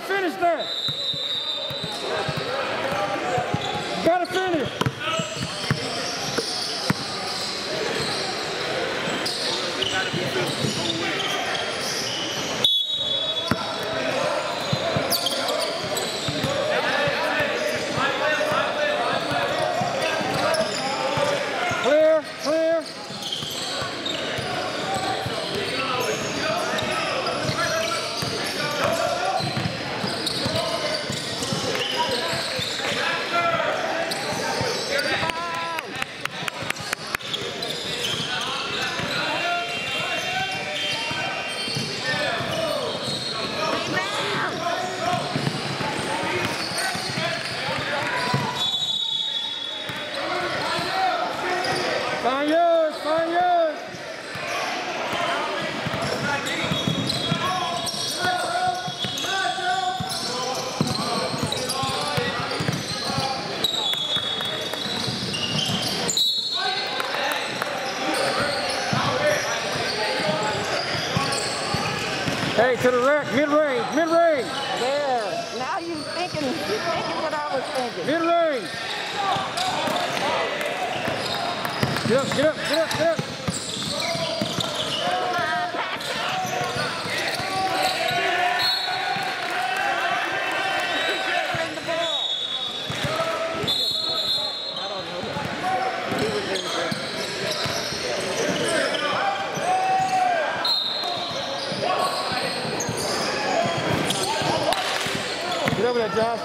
finish that. You gotta finish. Clear, clear. Find yours, find yours. Hey, to the rack, mid-range, mid-range. There. Now you're thinking what I was thinking. Mid-range. Get up, get up, get up, get up. Get over there, Josh.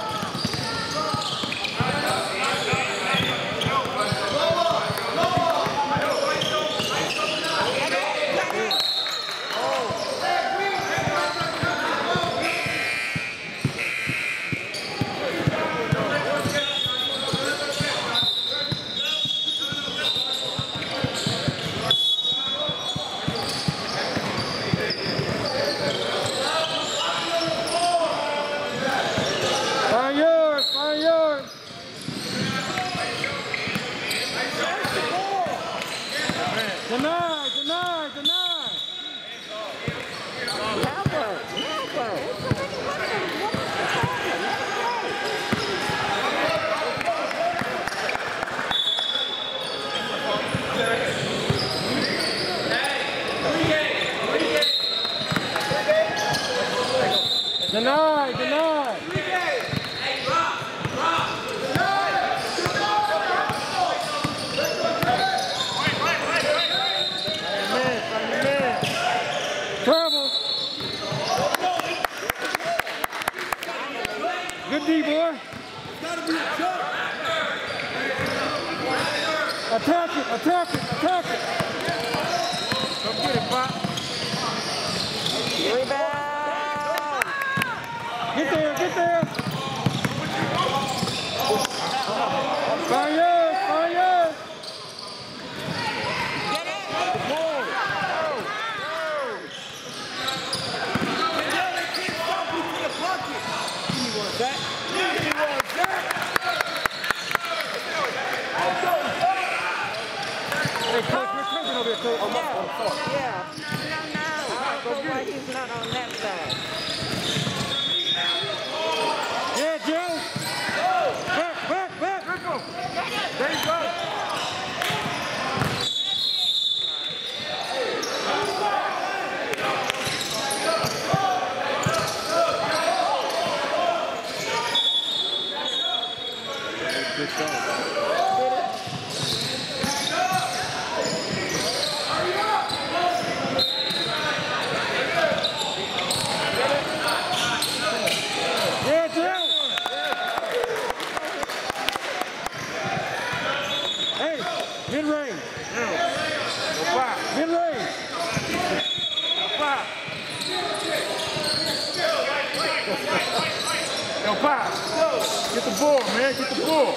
Find yours, find yours. Deny, deny, deny. Never. Deny, deny. Travel. Good D, boy. Attack it, attack it, attack it. Come get it, Pop. Rebound. Get there, get there. Find yours, find yours. Get it. Go. Hey, Coach, we're coming over here, Coach. Yeah. No. I don't know why he's not on that side. Yeah, Joe. Back. There you go. Good shot. Mid-range. Mid-range. Yo, Pop. Get the ball, man. Get the ball.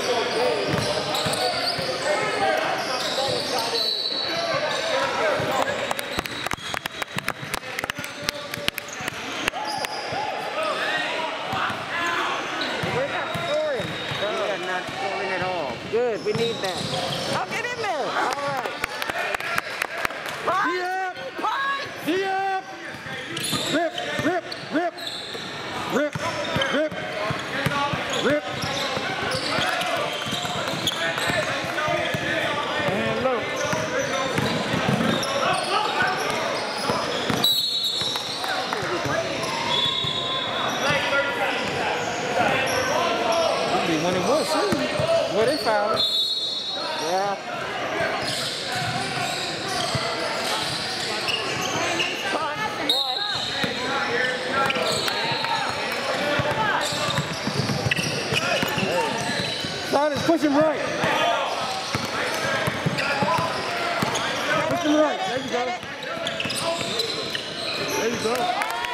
We're not scoring. We are not scoring at all. Good. We need that. Oh, get in there. All right. D up. Rip. Push him right. Push him right. There you go. There you go.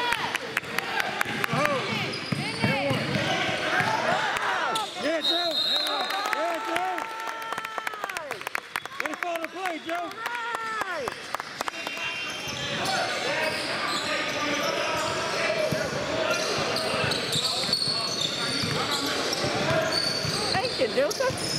Yeah, Joe. Yeah, Joe. Let it fall to play, Joe. Thank you, Joseph.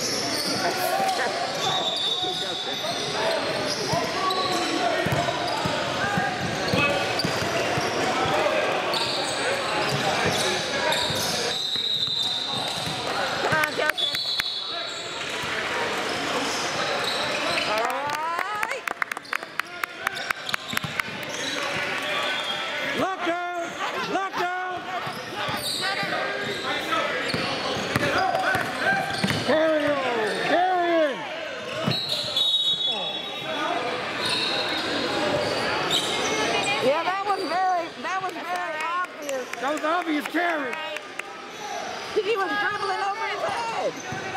That was obvious carry. He was dribbling over his head.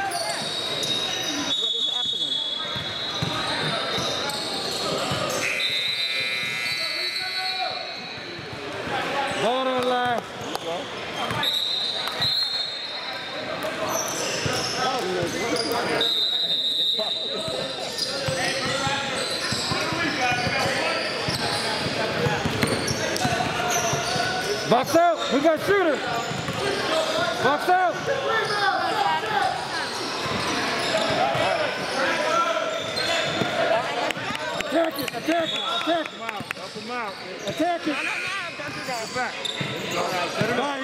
What is happening? Ball on the line. Box out. We got a shooter. Box out. Attack it. Attack it. Attack it. Help him out. Attack it. No, don't do that. Back. All right, set him up.